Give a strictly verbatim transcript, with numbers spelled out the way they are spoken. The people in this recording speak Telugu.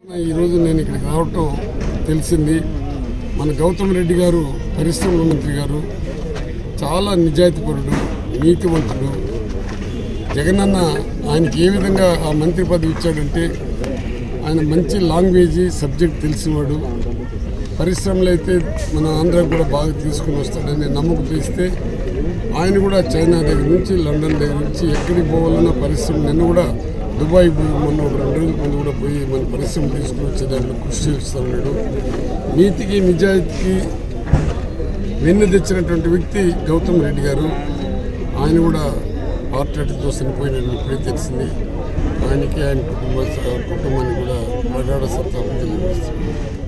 ఈరోజు నేను ఇక్కడికి రావటం తెలిసింది. మన గౌతమ్ రెడ్డి గారు పరిశ్రమల మంత్రి గారు చాలా నిజాయితీపరుడు, నీతివంతుడు. జగనన్న ఆయనకి ఏ విధంగా ఆ మంత్రి పదవి ఇచ్చాడంటే ఆయన మంచి లాంగ్వేజీ సబ్జెక్ట్ తెలిసినవాడు. పరిశ్రమలు అయితే మన ఆంధ్రాకు కూడా బాగా తీసుకుని వస్తాడని నమ్మకం చేస్తే ఆయన కూడా చైనా దగ్గర నుంచి లండన్ దగ్గర నుంచి ఎక్కడికి పోవాలన్నా పరిశ్రమ నిన్న కూడా దుబాయ్ పోయి మొన్న ఒక రెండు రోజుల ముందు కూడా పోయి మన పరిశ్రమ తీసుకుని వచ్చే దాంట్లో కృషి చేస్తున్నాడు. నీతికి నిజాయితీకి వెన్ను తెచ్చినటువంటి వ్యక్తి గౌతమ్ రెడ్డి గారు. ఆయన కూడా హార్ట్ అటాక్తో చనిపోయినట్టు ఇప్పుడే తెలిసింది. ఆయనకి ఆయన కుటుంబ కుటుంబాన్ని కూడా ప్రగాఢ సంతాపం తెలియజేస్తుంది.